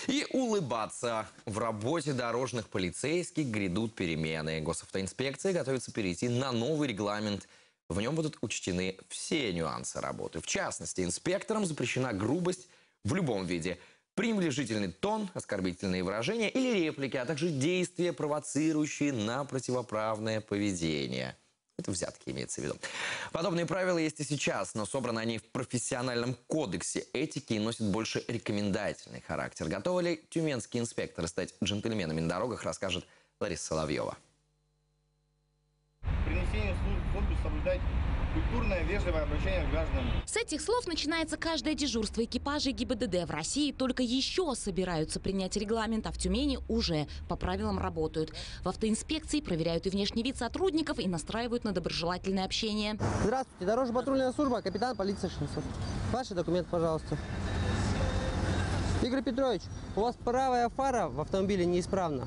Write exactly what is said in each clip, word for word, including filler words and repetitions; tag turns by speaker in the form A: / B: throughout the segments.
A: И улыбаться. В работе дорожных полицейских грядут перемены. Госавтоинспекция готовится перейти на новый регламент. В нем будут учтены все нюансы работы. В частности, инспекторам запрещена грубость в любом виде. Пренебрежительный тон, оскорбительные выражения или реплики, а также действия, провоцирующие на противоправное поведение. Это взятки имеется в виду. Подобные правила есть и сейчас, но собраны они в профессиональном кодексе этики и носят больше рекомендательный характер. Готовы ли тюменские инспекторы стать джентльменами на дорогах, расскажет Лариса Соловьева.
B: При несении службы соблюдать культурное, вежливое обращение к гражданам.
C: С этих слов начинается каждое дежурство экипажей ГИБДД. В России только еще собираются принять регламент, а в Тюмени уже по правилам работают. В автоинспекции проверяют и внешний вид сотрудников, и настраивают на доброжелательное общение.
D: Здравствуйте, дорожно-патрульная служба, капитан полиции Шенцов. Ваши документы, пожалуйста. Игорь Петрович, у вас правая фара в автомобиле неисправна.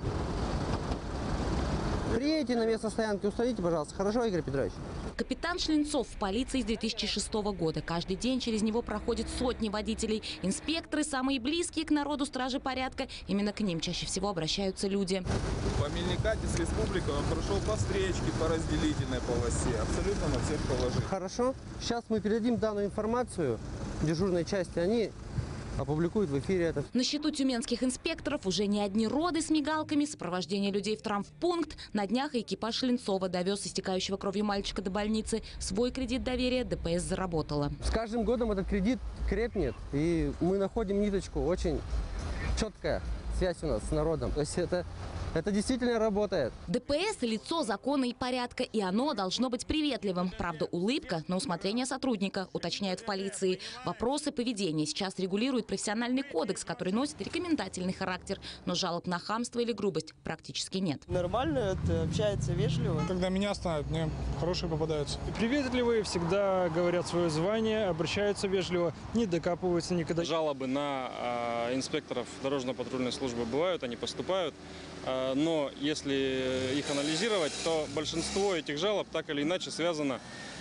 D: Приедете на место стоянки, устраните, пожалуйста. Хорошо, Игорь Петрович?
C: Капитан Шленцов в полиции с две тысячи шестого года. Каждый день через него проходят сотни водителей. Инспекторы, самые близкие к народу стражи порядка, именно к ним чаще всего обращаются люди.
E: По Мельникатис республика он прошел по встречке, по разделительной полосе, абсолютно на всех положениях.
D: Хорошо. Сейчас мы передадим данную информацию дежурной части. Они опубликуют в эфире это.
C: На счету тюменских инспекторов уже не одни роды с мигалками, сопровождение людей в травмпункт. На днях экипаж Шленцова довез истекающего кровью мальчика до больницы. Свой кредит доверия ДПС заработала.
D: С каждым годом этот кредит крепнет, и мы находим ниточку. Очень четкая связь у нас с народом. То есть это, это действительно работает.
C: ДПС – лицо закона и порядка, и оно должно быть приветливым. Правда, улыбка на усмотрение сотрудника, уточняют в полиции. Вопросы поведения сейчас регулирует профессиональный кодекс, который носит рекомендательный характер. Но жалоб на хамство или грубость практически нет.
F: Нормально, это общается вежливо.
G: Когда меня останавливают, мне хорошие попадаются. Приветливые, всегда говорят свое звание, обращаются вежливо, не докапываются никогда.
H: Жалобы на э, инспекторов дорожно-патрульной службы бывают, они поступают. Э, но если их анализировать, то большинство этих жалоб так или иначе связано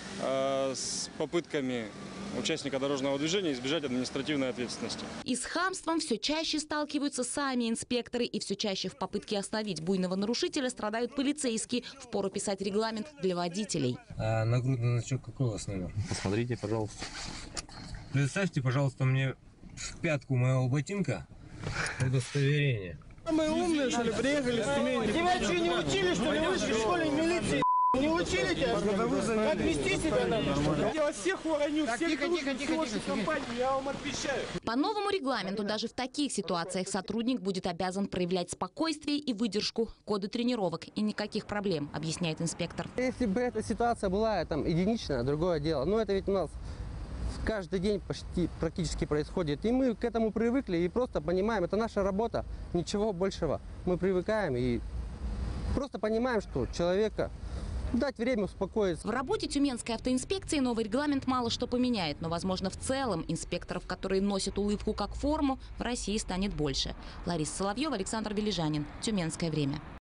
H: э, с попытками участника дорожного движения избежать административной ответственности.
C: И с хамством все чаще сталкиваются сами инспекторы, и все чаще в попытке остановить буйного нарушителя страдают полицейские. Впору писать регламент для водителей.
I: А нагрудный значок какой у вас номер?
J: Посмотрите, пожалуйста.
I: Представьте, пожалуйста, мне в пятку моего ботинка удостоверение.
F: Мы умные, что ли, приехали с Тюмени. Тебя что, не учили, что ли, вышли в школе милиции? Не учили тебя? Как вести себя надо? Я всех вороню, всех компаний, я вам отвечаю.
C: По новому регламенту даже в таких ситуациях сотрудник будет обязан проявлять спокойствие и выдержку. Коды тренировок и никаких проблем, объясняет инспектор.
D: Если бы эта ситуация была там единичная, другое дело. Но это ведь у нас каждый день почти практически происходит. И мы к этому привыкли и просто понимаем, это наша работа, ничего большего. Мы привыкаем и просто понимаем, что человека дать время успокоиться.
C: В работе тюменской автоинспекции новый регламент мало что поменяет, но, возможно, в целом инспекторов, которые носят улыбку как форму, в России станет больше. Лариса Соловьева, Александр Вележанин. Тюменское время.